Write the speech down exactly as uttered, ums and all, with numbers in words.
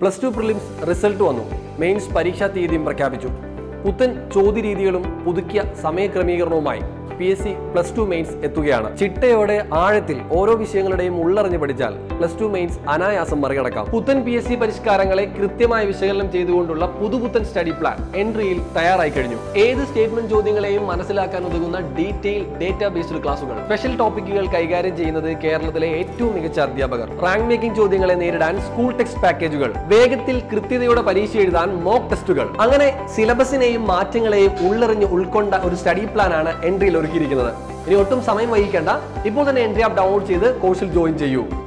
Plus two prelims result വന്നു. Mains പരീക്ഷാ തീയതിയും പ്രഖ്യാപിച്ചു. പുത്തൻ ചോദ്യരീതികളും പുതുക്കിയ സമയക്രമീകരണവുമായി P S C plus two mains എത്തുകയാണ്. ചിട്ടയോടെ ആഴത്തിൽ ഓരോ വിഷയങ്ങളുടെയും ഉള്ളറിഞ്ഞ് പഠിച്ചാൽ പ്ലസ് ടു മെയിൻസ് അനായാസം മറികടക്കാം. പുത്തൻ പി എസ് സി പരിഷ്കാരങ്ങളെ കൃത്യമായി വിശകലനം ചെയ്തുകൊണ്ടുള്ള പുതുപുത്തൻ സ്റ്റഡി പ്ലാൻ എൻട്രിയിൽ തയ്യാറായി കഴിഞ്ഞു. ഏത് സ്റ്റേറ്റ്മെന്റ് ചോദ്യങ്ങളെയും മനസ്സിലാക്കാൻ ഉതകുന്ന ഡീറ്റെയിൽ ഡേറ്റാ ബേസ്ഡ് ക്ലാസുകൾ, സ്പെഷ്യൽ ടോപ്പിക്കുകൾ കൈകാര്യം ചെയ്യുന്നത് കേരളത്തിലെ ഏറ്റവും മികച്ച അധ്യാപകർ, റാങ്ക് മേക്കിംഗ് ചോദ്യങ്ങളെ നേരിടാൻ സ്കൂൾ ടെക്സ്റ്റ് പാക്കേജുകൾ, വേഗത്തിൽ കൃത്യതയോടെ പരീക്ഷ എഴുതാൻ മോക്ക് ടെസ്റ്റുകൾ, അങ്ങനെ സിലബസിനെയും മാറ്റങ്ങളെയും ഉള്ളറിഞ്ഞ് ഉൾക്കൊണ്ട ഒരു സ്റ്റഡി പ്ലാൻ ആണ് എൻട്രിയിൽ ഒരുക്കിയിരിക്കുന്നത്. ഇനി ഒട്ടും സമയം വൈകിക്കേണ്ട, ഇപ്പോൾ തന്നെ എൻട്രി ആപ്പ് ഡൗൺലോഡ് ചെയ്ത് കോഴ്സിൽ ജോയിൻ ചെയ്യൂ.